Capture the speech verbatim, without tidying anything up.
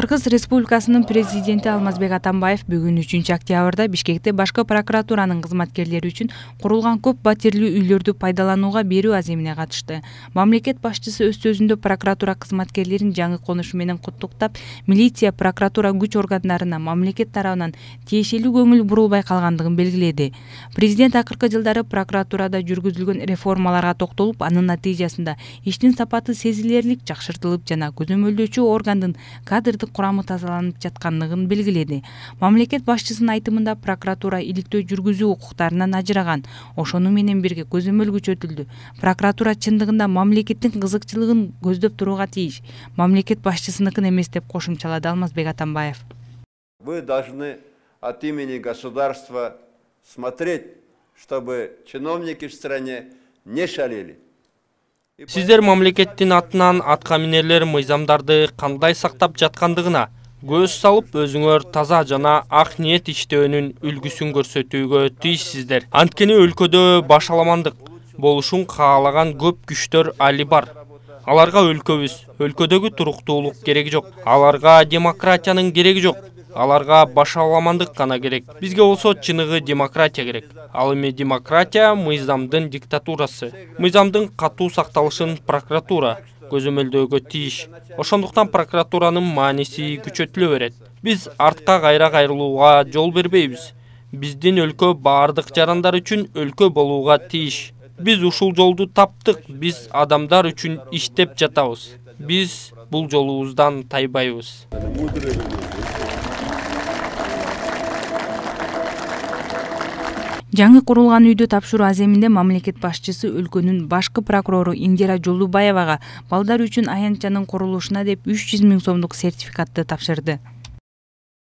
Кыргыз Республикасынын президенти Алмазбек Атамбаев бүгүн үчүнчү октябрда Бишкекте башкы прокуратуранын кызматкерлери үчүн курулган көп батирлүү үйлөрдү пайдаланууга берүү аземине катышты. Мамлекет башчысы өз сөзүндө прокуратура кызматкерлерин жаңы конушу менен куттуктап, милиция, прокуратура күч органдарына мамлекет тарабынан тиешелүү көңүл бурулбай калгандыгын белгиледи. Президент акыркы жылдары прокуратурада жүргүзүлгөн реформаларга токтолуп, анын натыйжасында иштин сапаты сезилерлик жакшыртылып жана көзөмөлдөөчү органдын кадрдык курамы тазаланып жаткандыгын белгиледи. Мамлекет башчысынын айтымында прокуратура иликтөө жүргүзүү укуктарынан ажыраган. Ошону менен бирге көзөмөл күчөтүлдү. Прокуратура чындыгында мамлекеттин кызыкчылыгын көздөп турууга тийиш. Мамлекет башчысыныкын эмес деп кошумчалады Алмазбек Атамбаев. Вы должны от имени государства смотреть, чтобы чиновники в стране не шалили. Сиздер мамлекеттин атынан атка минерлер мыйзамдарды кандай сактап жаткандыгына көз салып, өзүңөр таза жана ак ниет иштөөнүн үлгүсүн көрсөтүүгө тийишсиздер. Анткени өлкөдө башаламандык болушун каалаган көп күчтөр али бар. Аларга өлкөбүз, өлкөдөгү туруктуулук кереги жок. Аларга демократиянын кереги жок. Аларга башаламандык гана керек. Бизге болсо чыныгы демократия керек. Ал эми демократия мыйзамдын диктатурасы. Мыйзамдын катуу сакталышын прокуратура көзөмөлдөөгө тийиш. Ошондуктан прокуратуранын мааниси күчөтүлө берет. Биз артка кайра кайрылууга жол бербейбиз. Биздин өлкө баардык жарандар үчүн өлкө болууга тийиш. Биз ушул жолду таптык. Биз адамдар үчүн иштеп жатабыз. Биз бул жолубуздан тайбайбыз. Жаңы курулган үйдү тапшыруу аземинде мамлекет башчысы өлкөнүн башкы прокурору Индира Жолдубаевага балдар үчүн аянтчанын курулушуна деп үч жүз миң сомдук сертификатты тапшырды.